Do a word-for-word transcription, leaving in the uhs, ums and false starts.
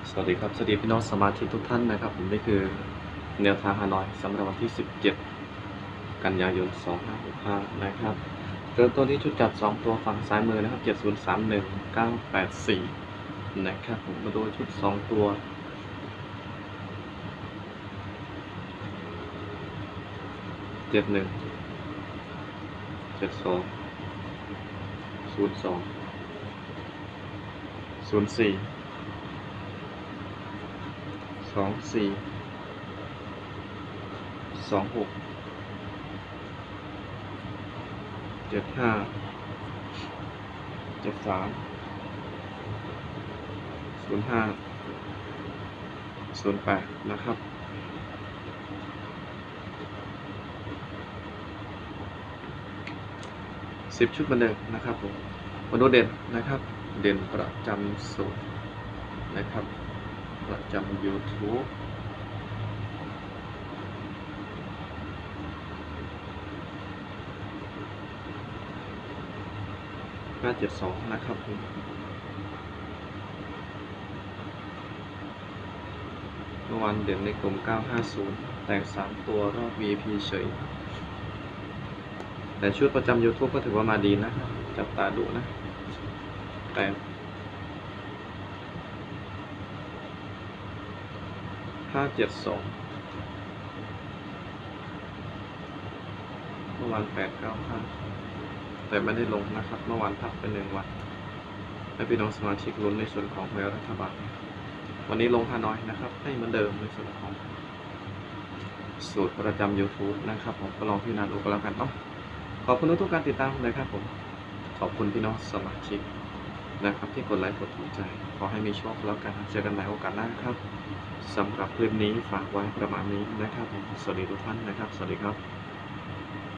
สวัสดีครับสวัสดีพี่น้องสมาชิกทุกท่านนะครับผมนี่คือแนวทางฮานอยสำหรับวันที่สิบเจ็ดกันยายนสองพันห้าร้อยหกสิบห้านะครับเริ่มต้นที่ชุดจัดสองตัวฝั่งซ้ายมือนะครับเจ็ด ศูนย์ สาม หนึ่ง เก้า แปด สี่นะครับผมมาดูชุดสองตัวเจ็ด หนึ่ง เจ็ด สอง ศูนย์ สอง ศูนย์ สี่ สอง สี่ สอง หก เจ็ด ห้า เจ็ด สาม ศูนย์ ห้า ศูนย์ แปดนะครับสิบชุดเหมือนเดิมนะครับผมมาดูเด่นนะครับเด่นประจำสูตรนะครับประจำ YouTube ห้า เจ็ด สองนะครับผมเมื่อวานเด่นในกลุ่มเก้า ห้า ศูนย์แตกสามตัวรอบ วี ไอ พี เฉยแต่ชุดประจำ YouTube ก็ถือว่ามาดีนะจับตาดูนะแต่ห้า เจ็ด สองเมื่อวานแปด เก้า ห้าแต่ไม่ได้ลงนะครับเมื่อวานพักไปหนึ่งวันให้พี่น้องสมาชิกลุ้นในส่วนของแมวรัฐบาลวันนี้ลงฮานอยนะครับให้เหมือนเดิมในส่วนของสูตรประจำ YouTube นะครับผมก็ลองพิจารณาดูกันแล้วกันเนาะขอบคุณทุกการติดตามนะครับผมขอบคุณพี่น้องสมาชิกนะครับที่กดไลค์กดถูกใจขอให้มีโชคแล้วกันเจอกันใหม่โอกาสหน้าครับสำหรับคลิปนี้ฝากไว้ประมาณนี้นะครับผมสวัสดีทุกท่านนะครับสวัสดีครับ